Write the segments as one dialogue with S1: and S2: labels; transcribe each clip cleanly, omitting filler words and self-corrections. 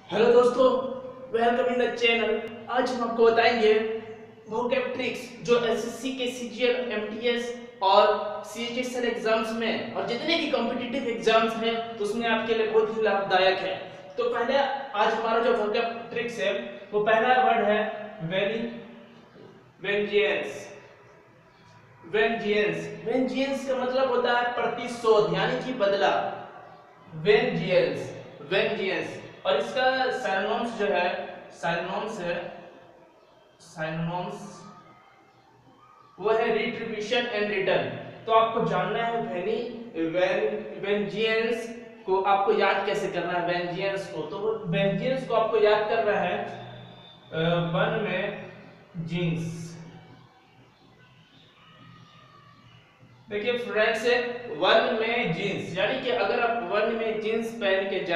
S1: Hello दोस्तों, welcome in the channel. आज हम आपको बताएंगे vocab ट्रिक्स जो एसएससी के सीजीएल, एमटीएस और सीएचएसएल एग्जाम्स में और जितने भी कॉम्पिटिटिव एग्जाम्स हैं तो उसमें आपके लिए बहुत ही लाभदायक है। तो पहले आज हमारा जो vocab ट्रिक्स है वो पहला वर्ड है वेंजियंस। वेंजियंस का मतलब होता है प्रतिशोध यानी कि बदला। वेंजियंस और इसका साइनोनिम्स जो है साइनोनिम्स वो है रिट्रीब्यूशन एंड रिटर्न। तो आपको जानना है वेंजियंस को आपको याद कैसे करना है। वेंजियंस को आपको याद करना है वन में जींस। देखिए फ्रेंड्स, वन में जींस यानी कि अगर आप वन में जींस पहन के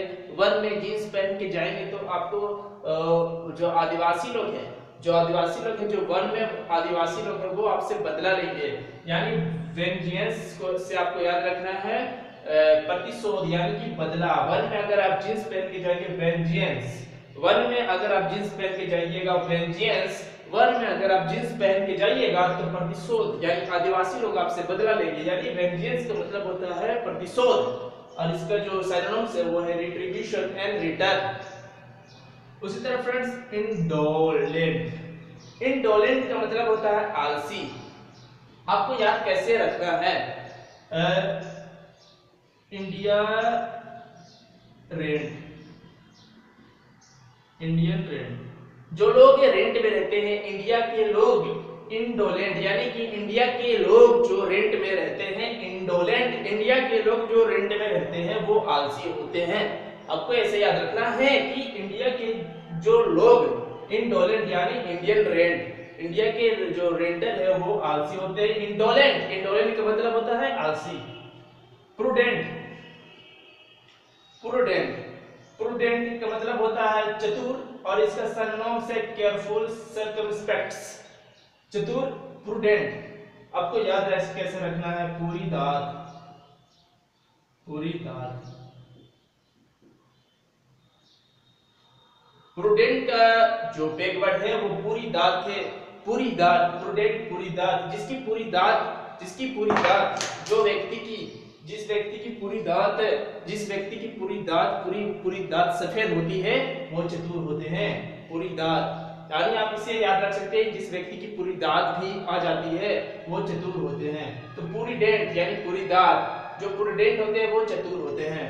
S1: जाएंगे तो आपको जो आदिवासी लोग हैं जो वन में आदिवासी लोग हैं वो आपसे बदला लेंगे। यानी वेंजियंस को से आपको याद रखना है प्रतिशोध यानी कि बदला। वन में अगर आप जींस पहन के जाएंगे वेंजियंस, वन में अगर आप जींस पहन के जाइएगा वेंजियंस, वन में अगर आप जींस पहन के जाइएगा तो प्रतिशोध यानी आदिवासी लोग आपसे बदला लेंगे। यानी वेंजियंस का मतलब होता है प्रतिशोध और इसका जो सिनोनिम्स है वो है रिट्रीब्यूशन एंड रिटर्न। उसी तरह फ्रेंड्स, इंडोलेंट का मतलब होता है आलसी। आपको याद कैसे रखना है? Indian rent. जो लोग रेंट में रहते हैं, इंडिया के लोग इंडोलेंट यानी कि इंडिया के लोग जो रेंट में रहते हैं इंडोलेंट, इंडिया के लोग जो रेंट में रहते हैं वो आलसी होते हैं। आपको ऐसे याद रखना है कि इंडिया के जो लोग इंडोलेंट यानी इंडिया के जो रेंटर है वो आलसी होते हैं। इंडोलेंट का मतलब होता है आलसी। प्रूडेंट का मतलब होता है चतुर और इसका सिनोनिम्स है केयरफुल, सर्कमस्पेक्ट। चतुर, प्रूडेंट। आपको याद कैसे रखना है? पूरी दात। प्रूडेंट का जो बैकवर्ड है वो पूरी दात है। प्रूडेंट पूरी दात। जिसकी पूरी दात जिस व्यक्ति की पूरी दात सफेद होती है वो चतुर होते हैं। पूरी दात यानी आप इसे याद रख सकते हैं, जिस व्यक्ति की पूरी दात भी आ जाती है वो चतुर होते हैं। तो पूरी डेंट यानी पूरी दात, जो प्रूडेंट होते हैं वो चतुर होते हैं।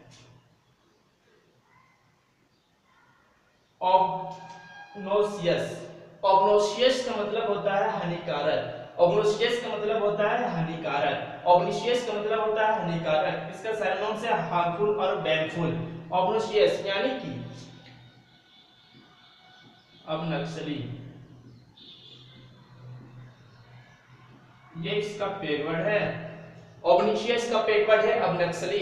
S1: ऑब्नोशियस का मतलब होता है हानिकारक। ऑब्नोशियस का मतलब होता है हानिकारक। इसका सिनोनिम्स है हार्मफुल और बैनफुल। ऑब्नोशियस यानी कि अब नक्सली, ये इसका पेगवर्ड है। ऑब्निशियस का पेगवर्ड है अब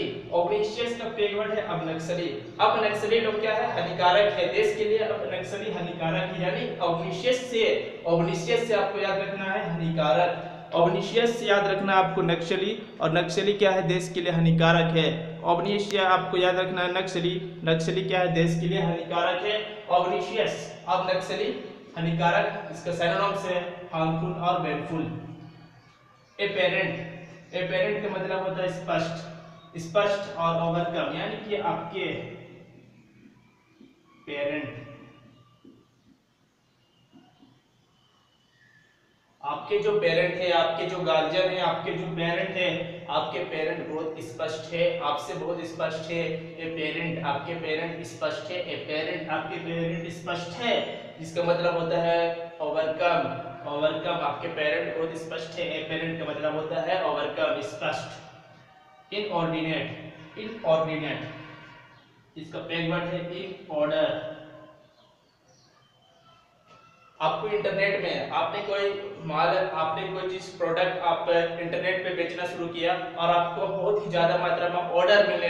S1: नक्सली लोग क्या है? हानिकारक है देश के लिए। अब नक्सली हानिकारक है यानी ऑब्निशियस से आपको याद रखना है हानिकारक। ऑब्निशियस से याद रखना आपको नक्सली, और नक्सली क्या है? देश के लिए हानिकारक है। ऑब्निशियस आपको याद रखना है नक्सली क्या है? देश के लिए हानिकारक है। ऑब्निशियस अब नक्सली हानिकारक, इसका सिनोनिम्स है हार्मफुल और बैनफुल। एपेरेंट का मतलब होता है स्पष्ट और ओवरकम यानी कि आपके पेरेंट, आपके जो पेरेंट है, आपके जो गार्जियन है, आपके जो पेरेंट है, आपके पेरेंट बहुत स्पष्ट है, आपसे बहुत स्पष्ट है। आपके पेरेंट स्पष्ट है। आपके पेरेंट स्पष्ट है, जिसका मतलब होता है ओवरकम। आपके पेरेंट बहुत स्पष्ट है। पेरेंट का मतलब होता है ओवरकम, स्पष्ट। इनऑर्डिनेट इसका पेगवर्ड है इन ऑर्डर। आपको इंटरनेट में आपने कोई चीज प्रोडक्ट आप इंटरनेट पे बेचना शुरू किया और आपको बहुत ही ज्यादा मात्रा में ऑर्डर मिलने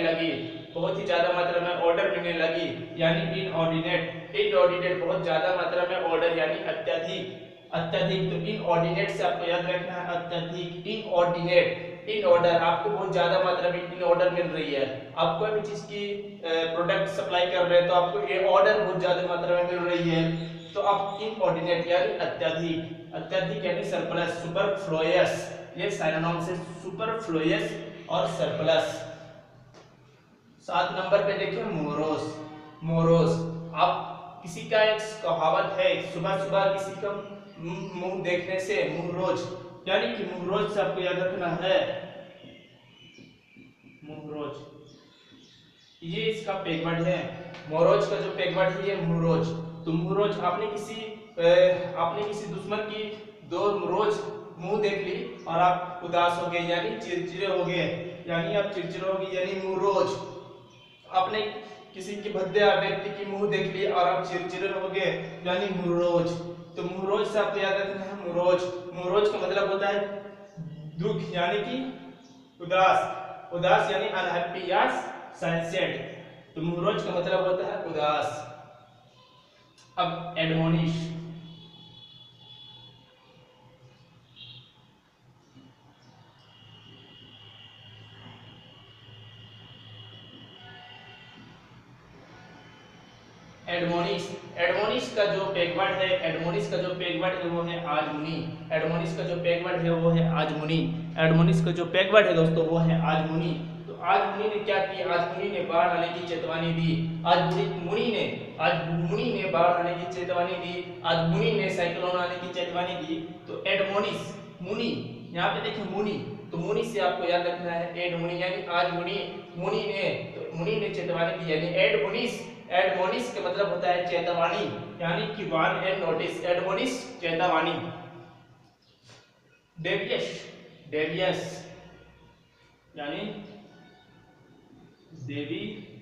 S1: लगी, यानी इनऑर्डिनेट बहुत ज्यादा मात्रा में ऑर्डर यानी अत्यधिक। तो इनऑर्डिनेट से आपको याद रखना है अत्यधिक। इन ऑर्डर, आपको बहुत ज्यादा मात्रा में इन ऑर्डर मिल रही है, आप कोई भी चीज की प्रोडक्ट सप्लाई कर रहे हैं तो आपको ये ऑर्डर बहुत ज्यादा मात्रा में मिल रही है, तो आप इनऑर्डिनेट यानी अत्यधिक, अत्यधिक यानी सरप्लस, सुपरफ्लुयस, ये सिनोनिम से सुपरफ्लुयस और सरप्लस। 7 नंबर पे देखिए मोरोस। मोरोस, आप किसी का एक कहावत है, सुबह सुबह किसी का मुंह देखने से मुंह रोज, यानी कि मुंह रोज से आपको याद रखना है मुंह रोज, ये इसका पेगवर्ड है। मोरोज का जो पेगवर्ड है ये मुंह रोज। तो मुंह रोज, आपने किसी दुश्मन की दो रोज मुंह देख ली और आप उदास हो गए यानी चिड़चिड़े हो गए, यानी आप चिड़चिड़े हो गए यानी मुंह रोज। आपने किसी की भद्दे व्यक्ति की मुंह देख ली और आप चिड़चिड़े हो गए यानी मुंह रोज। तो मुंह रोज से आपको याद रखना है मुंह रोज। मुंह रोज का मतलब होता है दुख यानी कि उदास, उदास यानी अनहैप्पी या सैड। तो मुंह रोज का मतलब होता है उदास। अब एडमोनिश, एडमोनिश, एडमोनिश का जो पेगवर्ड है, एडमोनिश का जो पेगवर्ड है वो है आजमुनी। एडमोनिश का जो पेगवर्ड है वो है आजमुनी। एडमोनिश का जो पेगवर्ड है दोस्तों वो है आजमुनी। तो आजमुनी ने क्या किया, आजमुनी ने बाढ़ आने की चेतावनी दी। आज मुनि ने बाढ़ आने की चेतावनी दी। आज मुनि ने साइक्लोन आने की चेतावनी दी। तो एडमोनिश, मुनि, यहाँ पे देखिए मुनि, तो मुनि से आपको याद रखना है एडमुनी, यानी आज मुनि ने चेतावनी दी, यानी एडमोनिश। एडमोनिश का मतलब होता है चेतावनी, यानी कि वार्न एंड नोटिस। एडमोनिश चेतावनी। डेवियस, डेवियस यानी देवी,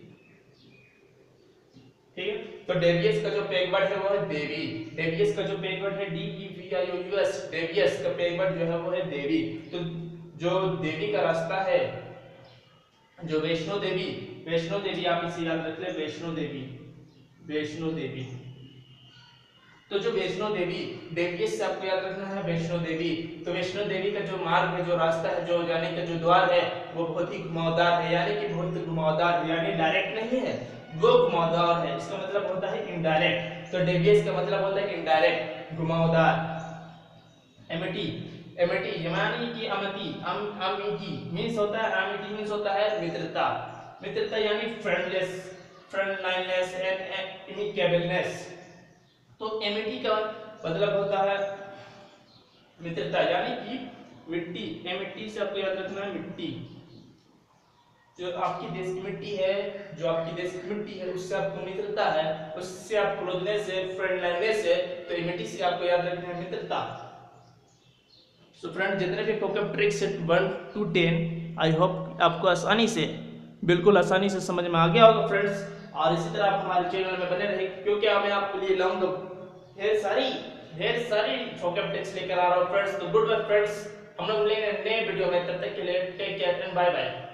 S1: ठीक है। तो डेवियस का जो पेगवर्ड है वो है देवी। डेवियस का जो पेगवर्ड है DEVIOUS, डेवियस का पेगवर्ड जो है वो है देवी। तो जो देवी का रास्ता है, जो वैष्णो देवी, वैष्णो देवी आप इसे याद रख ले, वैष्णो देवी, वैष्णो देवी। तो जो वैष्णो देवी, डेवियस से आपको याद रखना है वैष्णो देवी। तो वैष्णो देवी का जो मार्ग है, जो रास्ता है, जो जाने का जो द्वार है वो बहुत ही घुमावदार है, यानी कि बहुत घुमावदार है, यानी डायरेक्ट नहीं है, वो घुमावदार है। इसका मतलब होता है इनडायरेक्ट। तो डेवियस का मतलब होता है इनडायरेक्ट, घुमावदार। एमिटी, एमिटी यानी कि अमिटी, अमिटी मींस होता है, अमिटी मींस होता है मित्रता, मित्रता यानी फ्रेंडलेस, फ्रेंडलाइनेस एंड इमिकेबलनेस। तो एमिटी का मतलब होता है मित्रता, यानी कि मिट्टी। एमिटी से आपको याद रखना है मिट्टी, जो आपकी देश की मिट्टी है, जो आपकी देश की मिट्टी है उससे आपको मित्रता है, उससे आप क्लोजनेस है, फ्रेंडलाइनेस है। तो एमिटी से आपको याद रखना है मित्रता। सो फ्रेंड, जितने भी vocab tricks 1 to 10 I hope आपको आसानी से, बिल्कुल आसानी से समझ में आ गया होगा फ्रेंड्स। और इसी तरह आप हमारे चैनल में बने रहे, क्योंकि मैं आपके लिए लाऊंगा ढेर सारी vocab ट्रिक्स लेकर आ रहा हूँ फ्रेंड्स। तो गुड बाय फ्रेंड्स, हम लोग मिलेंगे नए वीडियो में, तब तक के लिए take care and bye bye.